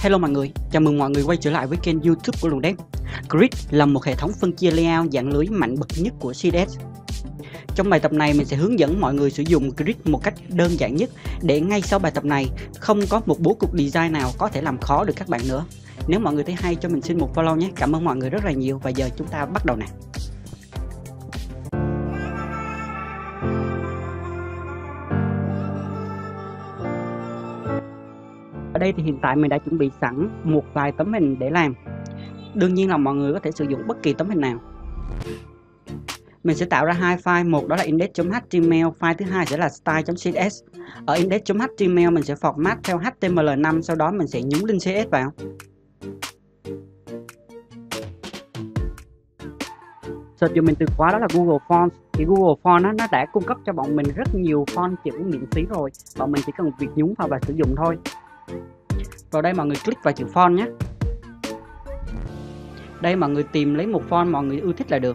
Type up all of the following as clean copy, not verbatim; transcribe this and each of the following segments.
Hello mọi người, chào mừng mọi người quay trở lại với kênh YouTube của Luồng Dev. Grid là một hệ thống phân chia layout dạng lưới mạnh bậc nhất của CSS. Trong bài tập này mình sẽ hướng dẫn mọi người sử dụng Grid một cách đơn giản nhất để ngay sau bài tập này không có một bố cục design nào có thể làm khó được các bạn nữa. Nếu mọi người thấy hay cho mình xin một follow nhé. Cảm ơn mọi người rất là nhiều và giờ chúng ta bắt đầu nào. Ở đây thì hiện tại mình đã chuẩn bị sẵn một vài tấm hình để làm. Đương nhiên là mọi người có thể sử dụng bất kỳ tấm hình nào. Mình sẽ tạo ra hai file, một đó là index.html, file thứ hai sẽ là style.css. Ở index.html mình sẽ format theo HTML5, sau đó mình sẽ nhúng link CSS vào. Search dùm mình từ khóa đó là Google Fonts. Thì Google Fonts nó đã cung cấp cho bọn mình rất nhiều font chữ miễn phí rồi. Bọn mình chỉ cần việc nhúng vào và sử dụng thôi. Vào đây mọi người click vào chữ font nhé. Đây mọi người tìm lấy một font mọi người ưa thích là được.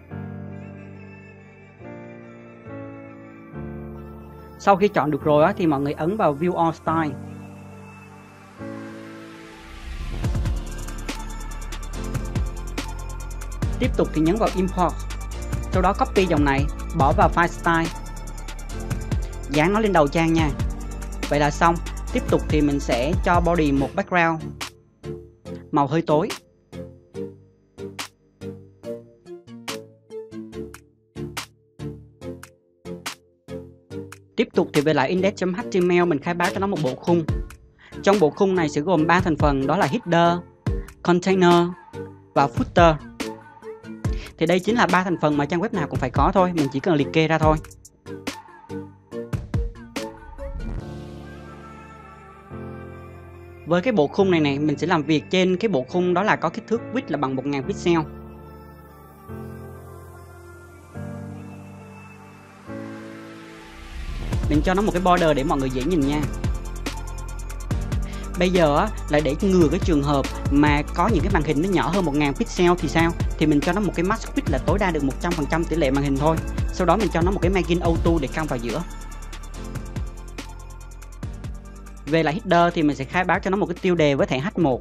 Sau khi chọn được rồi thì mọi người ấn vào View All Style. Tiếp tục thì nhấn vào Import. Sau đó copy dòng này, bỏ vào file style. Dán nó lên đầu trang nha. Vậy là xong. Tiếp tục thì mình sẽ cho body một background màu hơi tối. Tiếp tục thì về lại index.html mình khai báo cho nó một bộ khung. Trong bộ khung này sẽ gồm 3 thành phần, đó là header, container và footer. Thì đây chính là 3 thành phần mà trang web nào cũng phải có thôi, mình chỉ cần liệt kê ra thôi. Với cái bộ khung này mình sẽ làm việc trên cái bộ khung đó là có kích thước width là bằng 1000 pixel. Mình cho nó một cái border để mọi người dễ nhìn nha. Bây giờ là để ngừa cái trường hợp mà có những cái màn hình nó nhỏ hơn 1000 pixel thì sao? Thì mình cho nó một cái max width là tối đa được 100% tỷ lệ màn hình thôi. Sau đó mình cho nó một cái margin auto để căng vào giữa. Về lại header thì mình sẽ khai báo cho nó một cái tiêu đề với thẻ H1.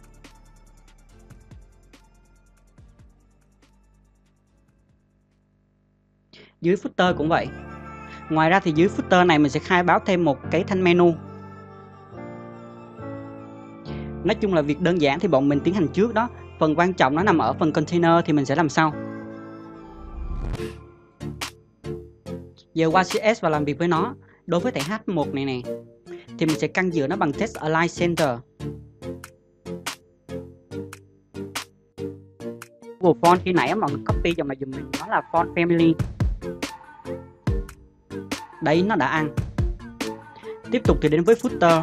Dưới footer cũng vậy. Ngoài ra thì dưới footer này mình sẽ khai báo thêm một cái thanh menu. Nói chung là việc đơn giản thì bọn mình tiến hành trước đó. Phần quan trọng nó nằm ở phần container thì mình sẽ làm sau. Giờ qua CSS và làm việc với nó. Đối với thẻ H1 này nè thì mình sẽ căn giữa nó bằng text align center. Google Font khi nãy mọi người copy dòng này dùm mình, nó là font family. Đấy, nó đã ăn. Tiếp tục thì đến với footer.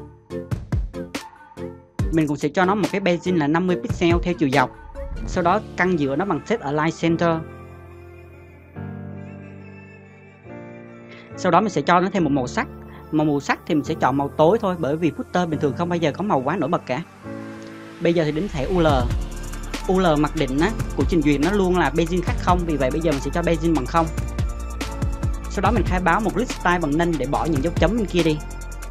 Mình cũng sẽ cho nó một cái margin là 50 pixel theo chiều dọc. Sau đó căn giữa nó bằng text align center. Sau đó mình sẽ cho nó thêm một màu sắc. Màu sắc thì mình sẽ chọn màu tối thôi, bởi vì footer bình thường không bao giờ có màu quá nổi bật cả. Bây giờ thì đến thẻ UL. UL mặc định của trình duyệt nó luôn là margin khác 0, vì vậy bây giờ mình sẽ cho margin bằng 0. Sau đó mình khai báo một list style bằng none để bỏ những dấu chấm bên kia đi.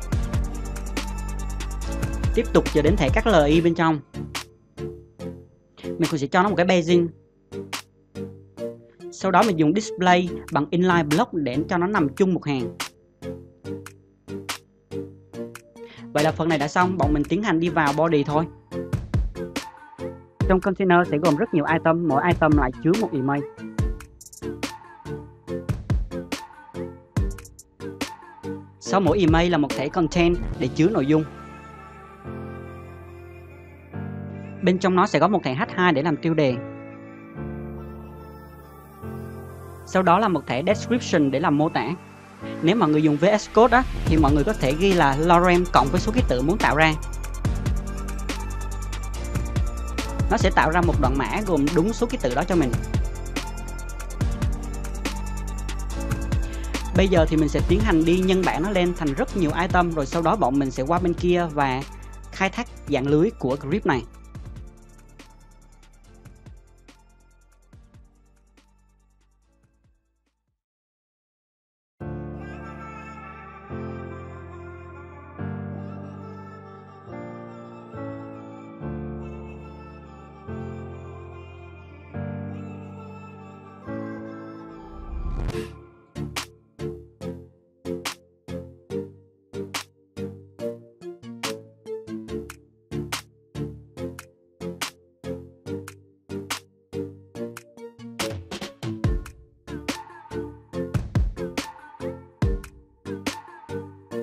Tiếp tục giờ đến thẻ các li bên trong. Mình cũng sẽ cho nó một cái margin. Sau đó mình dùng display bằng inline block để cho nó nằm chung một hàng. Vậy là phần này đã xong, bọn mình tiến hành đi vào body thôi. Trong container sẽ gồm rất nhiều item, mỗi item lại chứa một image. Sau mỗi image là một thẻ content để chứa nội dung. Bên trong nó sẽ có một thẻ H2 để làm tiêu đề. Sau đó là một thẻ description để làm mô tả. Nếu mọi người dùng VS Code thì mọi người có thể ghi là lorem cộng với số ký tự muốn tạo ra. Nó sẽ tạo ra một đoạn mã gồm đúng số ký tự đó cho mình. Bây giờ thì mình sẽ tiến hành đi nhân bản nó lên thành rất nhiều item, rồi sau đó bọn mình sẽ qua bên kia và khai thác dạng lưới của grid này.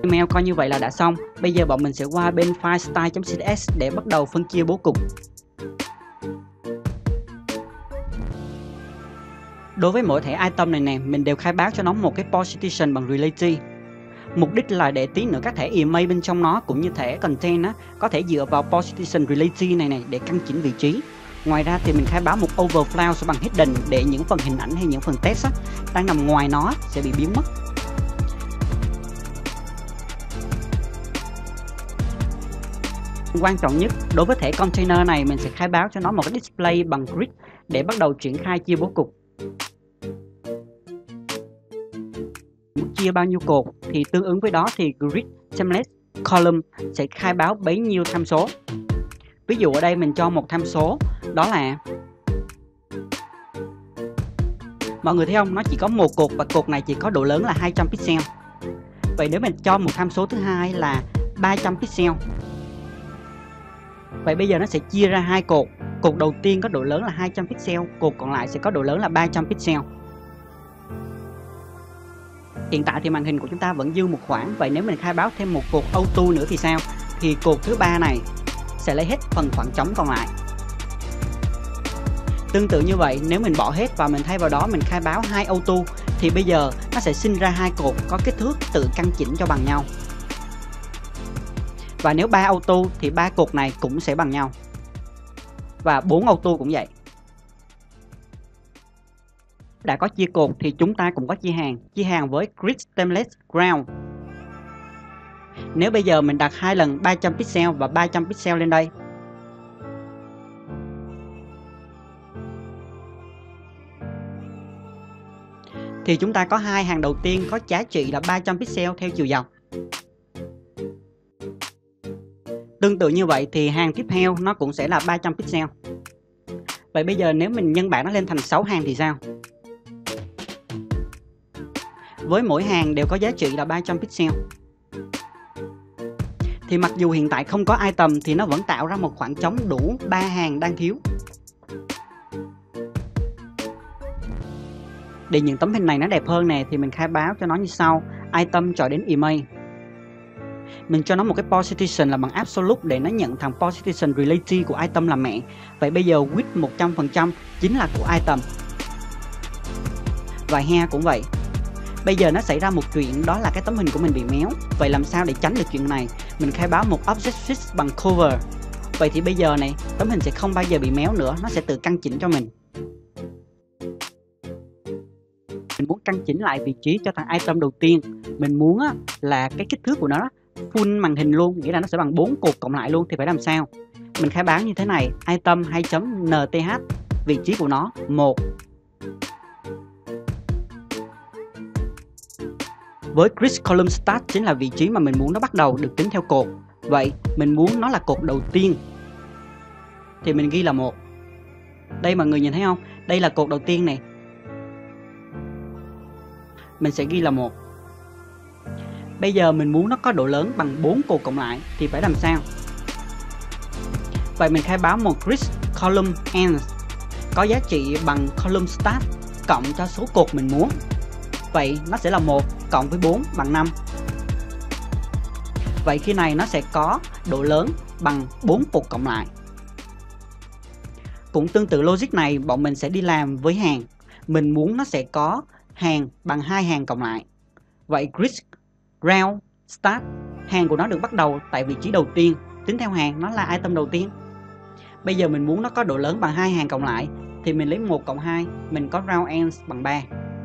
Email coi như vậy là đã xong. Bây giờ bọn mình sẽ qua bên file style.css để bắt đầu phân chia bố cục. Đối với mỗi thẻ item này nè, mình đều khai báo cho nó một cái position bằng relative. Mục đích là để tí nữa các thẻ image bên trong nó cũng như thẻ content á, có thể dựa vào position relative này để căn chỉnh vị trí. Ngoài ra thì mình khai báo một overflow sẽ bằng hidden để những phần hình ảnh hay những phần text á, đang nằm ngoài nó sẽ bị biến mất. Quan trọng nhất, đối với thẻ container này mình sẽ khai báo cho nó một cái display bằng grid để bắt đầu triển khai chia bố cục. Chia bao nhiêu cột thì tương ứng với đó thì grid template column sẽ khai báo bấy nhiêu tham số. Ví dụ ở đây mình cho một tham số đó là, mọi người thấy không, nó chỉ có một cột và cột này chỉ có độ lớn là 200 pixel. Vậy nếu mình cho một tham số thứ hai là 300 pixel, vậy bây giờ nó sẽ chia ra hai cột. Cột đầu tiên có độ lớn là 200 pixel, cột còn lại sẽ có độ lớn là 300 pixel. Hiện tại thì màn hình của chúng ta vẫn dư một khoảng. Vậy nếu mình khai báo thêm một cột auto nữa thì sao? Thì cột thứ ba này sẽ lấy hết phần khoảng trống còn lại. Tương tự như vậy, nếu mình bỏ hết và mình thay vào đó mình khai báo 2 auto thì bây giờ nó sẽ sinh ra hai cột có kích thước tự căn chỉnh cho bằng nhau. Và nếu 3 auto thì 3 cột này cũng sẽ bằng nhau. Và 4 auto cũng vậy. Đã có chia cột thì chúng ta cũng có chia hàng với grid template ground. Nếu bây giờ mình đặt hai lần 300 pixel và 300 pixel lên đây, thì chúng ta có hai hàng đầu tiên có giá trị là 300 pixel theo chiều dọc. Tương tự như vậy thì hàng tiếp theo nó cũng sẽ là 300 pixel. Vậy bây giờ nếu mình nhân bảng nó lên thành 6 hàng thì sao? Với mỗi hàng đều có giá trị là 300 pixel. Thì mặc dù hiện tại không có item thì nó vẫn tạo ra một khoảng trống đủ 3 hàng đang thiếu. Để những tấm hình này nó đẹp hơn nè thì mình khai báo cho nó như sau. Item cho đến image. Mình cho nó một cái position là bằng absolute để nó nhận thằng position relative của item là mẹ. Vậy bây giờ width 100% chính là của item. Và hair cũng vậy. Bây giờ nó xảy ra một chuyện đó là cái tấm hình của mình bị méo. Vậy làm sao để tránh được chuyện này? Mình khai báo một object fix bằng cover. Vậy thì bây giờ này, tấm hình sẽ không bao giờ bị méo nữa, nó sẽ tự căn chỉnh cho mình. Mình muốn căn chỉnh lại vị trí cho thằng item đầu tiên. Mình muốn là cái kích thước của nó full màn hình luôn, nghĩa là nó sẽ bằng 4 cột cộng lại luôn thì phải làm sao? Mình khai báo như thế này, item 2.nth, vị trí của nó 1. Với grid column start chính là vị trí mà mình muốn nó bắt đầu được tính theo cột. Vậy mình muốn nó là cột đầu tiên thì mình ghi là 1. Đây mọi người nhìn thấy không? Đây là cột đầu tiên này. Mình sẽ ghi là 1. Bây giờ mình muốn nó có độ lớn bằng 4 cột cộng lại thì phải làm sao? Vậy mình khai báo một grid column end có giá trị bằng column start cộng cho số cột mình muốn. Vậy nó sẽ là 1 cộng với 4 bằng 5. Vậy khi này nó sẽ có độ lớn bằng 4 cột cộng lại. Cũng tương tự logic này bọn mình sẽ đi làm với hàng. Mình muốn nó sẽ có hàng bằng 2 hàng cộng lại. Vậy grid round start, hàng của nó được bắt đầu tại vị trí đầu tiên, tính theo hàng nó là item đầu tiên. Bây giờ mình muốn nó có độ lớn bằng 2 hàng cộng lại thì mình lấy 1 cộng 2, mình có round ends bằng 3.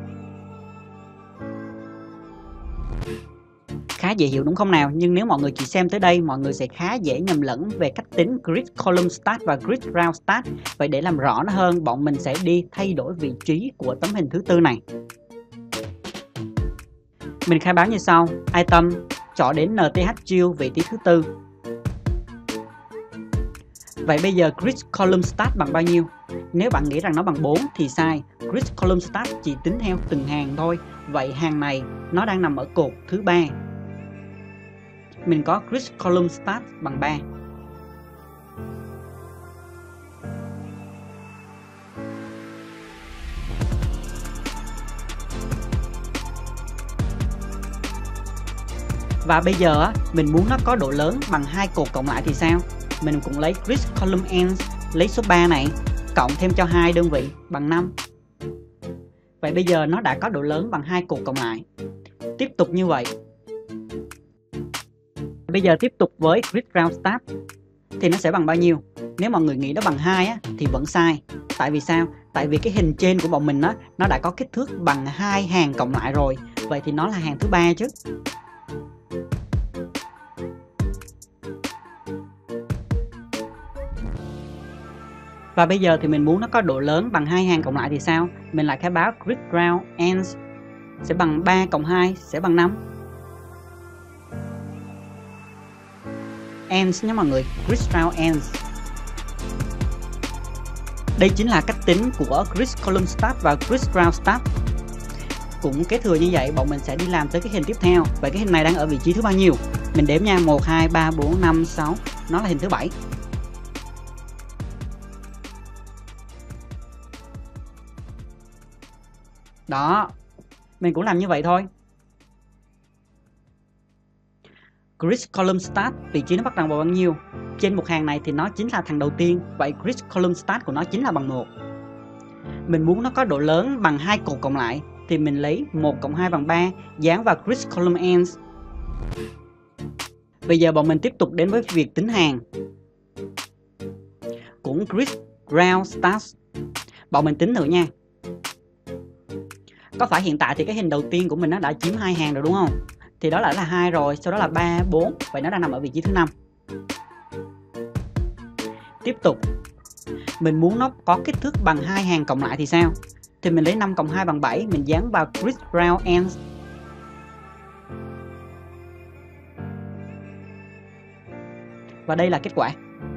Khá dễ hiểu đúng không nào? Nhưng nếu mọi người chỉ xem tới đây, mọi người sẽ khá dễ nhầm lẫn về cách tính grid column start và grid round start. Vậy để làm rõ nó hơn, bọn mình sẽ đi thay đổi vị trí của tấm hình thứ tư này. Mình khai báo như sau, item chọn đến nthchild vị trí thứ tư. Vậy bây giờ grid column start bằng bao nhiêu? Nếu bạn nghĩ rằng nó bằng 4 thì sai. Grid column start chỉ tính theo từng hàng thôi. Vậy hàng này nó đang nằm ở cột thứ 3. Mình có grid column start bằng 3. Và bây giờ á, mình muốn nó có độ lớn bằng 2 cột cộng lại thì sao? Mình cũng lấy grid column ends, lấy số 3 này, cộng thêm cho 2 đơn vị bằng 5. Vậy bây giờ nó đã có độ lớn bằng 2 cột cộng lại. Tiếp tục như vậy. Bây giờ tiếp tục với grid round start thì nó sẽ bằng bao nhiêu? Nếu mọi người nghĩ nó bằng 2 á, thì vẫn sai. Tại vì sao? Tại vì cái hình trên của bọn mình á, nó đã có kích thước bằng 2 hàng cộng lại rồi. Vậy thì nó là hàng thứ 3 chứ. Và bây giờ thì mình muốn nó có độ lớn bằng 2 hàng cộng lại thì sao? Mình lại khai báo grid round ends sẽ bằng 3 cộng 2 sẽ bằng 5. Ends nhé mọi người, grid round ends. Đây chính là cách tính của grid column start và grid round start. Cũng kế thừa như vậy, bọn mình sẽ đi làm tới cái hình tiếp theo. Vậy cái hình này đang ở vị trí thứ bao nhiêu? Mình đếm nha, 1, 2, 3, 4, 5, 6. Nó là hình thứ 7. Đó, mình cũng làm như vậy thôi. Grid column start, vị trí nó bắt đầu bằng bao nhiêu? Trên một hàng này thì nó chính là thằng đầu tiên. Vậy grid column start của nó chính là bằng 1. Mình muốn nó có độ lớn bằng 2 cột cộng lại thì mình lấy 1 cộng 2 bằng 3, dán vào grid column ends. Bây giờ bọn mình tiếp tục đến với việc tính hàng. Cũng grid round start. Bọn mình tính thử nha. Có phải hiện tại thì cái hình đầu tiên của mình nó đã chiếm 2 hàng rồi đúng không? Thì đó là 2 rồi, sau đó là 3, 4. Vậy nó đang nằm ở vị trí thứ 5. Tiếp tục. Mình muốn nó có kích thước bằng 2 hàng cộng lại thì sao? Thì mình lấy 5 cộng 2 bằng 7, mình dán vào grid round ends. Và đây là kết quả.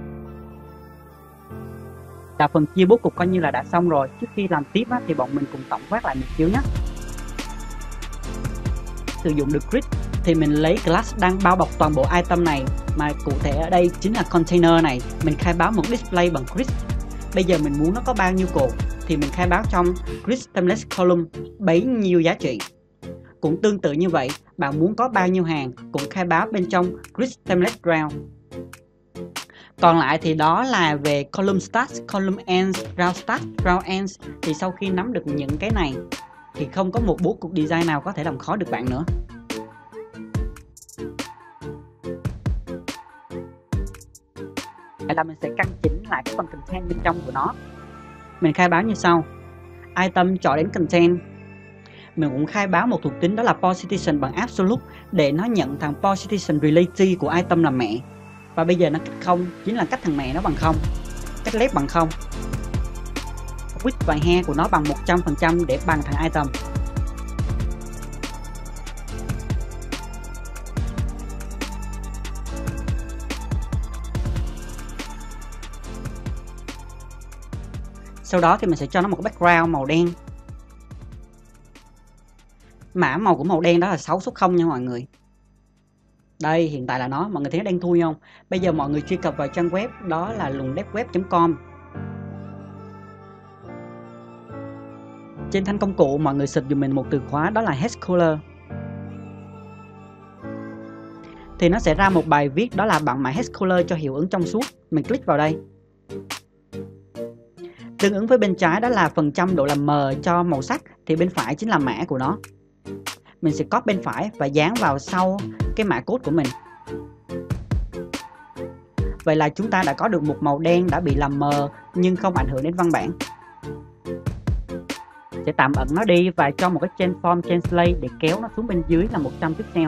Là phần chia bố cục coi như là đã xong rồi. Trước khi làm tiếp á, thì bọn mình cùng tổng quát lại một xíu nhé. Sử dụng được grid thì mình lấy class đang bao bọc toàn bộ item này, mà cụ thể ở đây chính là container này. Mình khai báo một display bằng grid. Bây giờ mình muốn nó có bao nhiêu cột thì mình khai báo trong grid template column bấy nhiêu giá trị. Cũng tương tự như vậy, bạn muốn có bao nhiêu hàng cũng khai báo bên trong grid template round. Còn lại thì đó là về column start, column ends, round start, round ends. Thì sau khi nắm được những cái này thì không có một bố cục design nào có thể làm khó được bạn nữa. Vậy là mình sẽ căn chỉnh lại cái phần content bên trong của nó. Mình khai báo như sau. Item chọn đến content. Mình cũng khai báo một thuộc tính đó là position bằng absolute để nó nhận thằng position related của item là mẹ. Và bây giờ nó cách 0 chính là cách thằng mẹ nó bằng 0. Cách left bằng 0. Width và hair của nó bằng 100% để bằng thằng item. Sau đó thì mình sẽ cho nó một cái background màu đen. Mã màu của màu đen đó là 6 số 0 nha mọi người. Đây hiện tại là nó, mọi người thấy nó đen thui không? Bây giờ mọi người truy cập vào trang web đó là lungdevweb.com. Trên thanh công cụ mọi người search dùm mình một từ khóa đó là hashcaller. Thì nó sẽ ra một bài viết đó là bằng mã hashcaller cho hiệu ứng trong suốt. Mình click vào đây. Tương ứng với bên trái đó là phần trăm độ làm mờ cho màu sắc, thì bên phải chính là mã của nó. Mình sẽ copy bên phải và dán vào sau cái mã code của mình. Vậy là chúng ta đã có được một màu đen đã bị làm mờ nhưng không ảnh hưởng đến văn bản. Sẽ tạm ẩn nó đi và cho một cái transform translate để kéo nó xuống bên dưới là 100 pixel.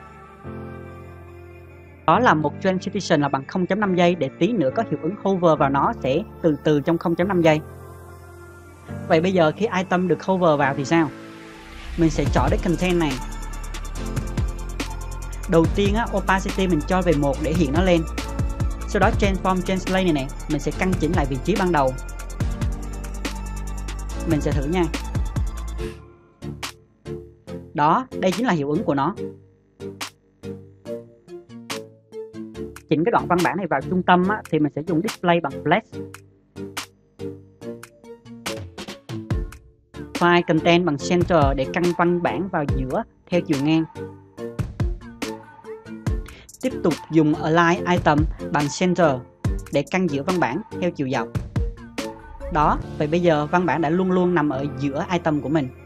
Đó là một transition là bằng 0.5 giây để tí nữa có hiệu ứng hover vào nó sẽ từ từ trong 0.5 giây. Vậy bây giờ khi item được hover vào thì sao? Mình sẽ chọn cái content này. Đầu tiên á, opacity mình cho về 1 để hiện nó lên. Sau đó transform translate này nè, mình sẽ căn chỉnh lại vị trí ban đầu. Mình sẽ thử nha. Đó, đây chính là hiệu ứng của nó. Chỉnh cái đoạn văn bản này vào trung tâm á, thì mình sẽ dùng display bằng flash. File content bằng center để căn văn bản vào giữa theo chiều ngang. tiếp tục dùng align item bằng center để căn giữa văn bản theo chiều dọc. Đó, vậy bây giờ văn bản đã luôn luôn nằm ở giữa item của mình.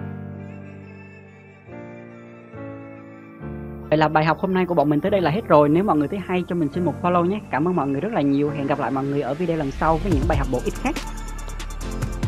Vậy là bài học hôm nay của bọn mình tới đây là hết rồi. Nếu mọi người thấy hay cho mình xin một follow nhé. Cảm ơn mọi người rất là nhiều. Hẹn gặp lại mọi người ở video lần sau với những bài học bổ ích khác.